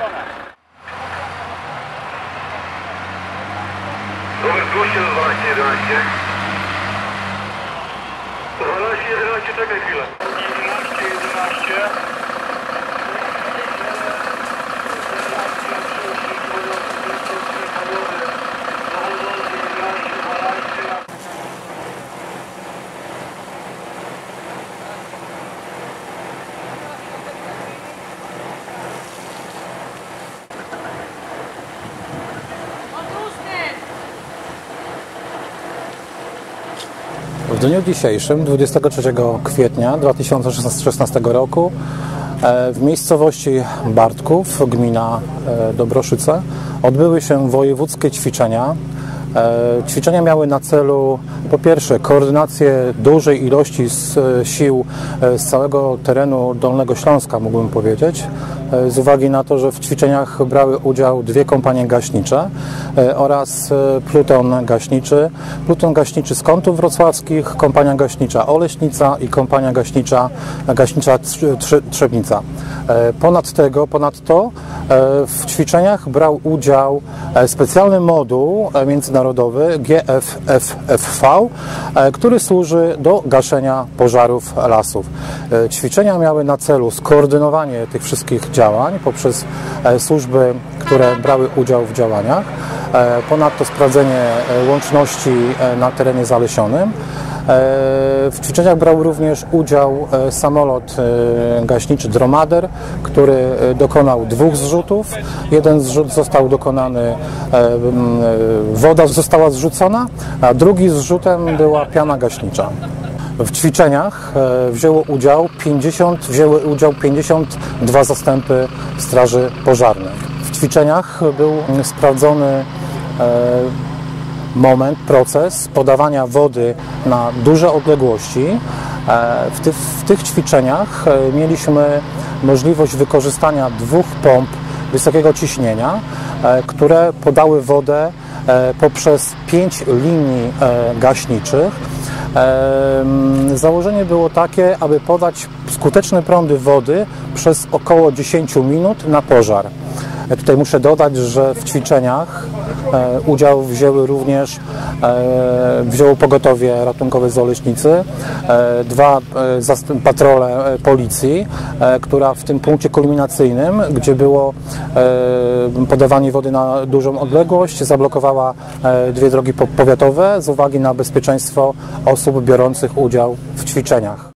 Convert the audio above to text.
Numer 200 do 12, 11. 12, 11, czekaj chwilę. 11, 11. W dniu dzisiejszym, 23 kwietnia 2016 roku, w miejscowości Bartków, gmina Dobroszyce, odbyły się wojewódzkie ćwiczenia. Ćwiczenia miały na celu po pierwsze koordynację dużej ilości sił z całego terenu Dolnego Śląska, mógłbym powiedzieć, z uwagi na to, że w ćwiczeniach brały udział 2 kompanie gaśnicze oraz pluton gaśniczy. Pluton gaśniczy z Kątów Wrocławskich, kompania gaśnicza Oleśnica i kompania gaśnicza Trzebnica. Ponadto w ćwiczeniach brał udział specjalny moduł międzynarodowy GFFV, który służy do gaszenia pożarów lasów. Ćwiczenia miały na celu skoordynowanie tych wszystkich działań poprzez służby, które brały udział w działaniach. Ponadto sprawdzenie łączności na terenie zalesionym. W ćwiczeniach brał również udział samolot gaśniczy Dromader, który dokonał 2 zrzutów. Jeden zrzut został dokonany, woda została zrzucona, a drugi zrzutem była piana gaśnicza. W ćwiczeniach wzięły udział 52 zastępy straży pożarnej. W ćwiczeniach był sprawdzony proces podawania wody na duże odległości. W tych ćwiczeniach mieliśmy możliwość wykorzystania 2 pomp wysokiego ciśnienia, które podały wodę poprzez 5 linii gaśniczych. Założenie było takie, aby podać skuteczne prądy wody przez około 10 minut na pożar. Tutaj muszę dodać, że w ćwiczeniach udział wzięło pogotowie ratunkowe z Oleśnicy, 2 patrole policji, która w tym punkcie kulminacyjnym, gdzie było podawanie wody na dużą odległość, zablokowała 2 drogi powiatowe z uwagi na bezpieczeństwo osób biorących udział w ćwiczeniach.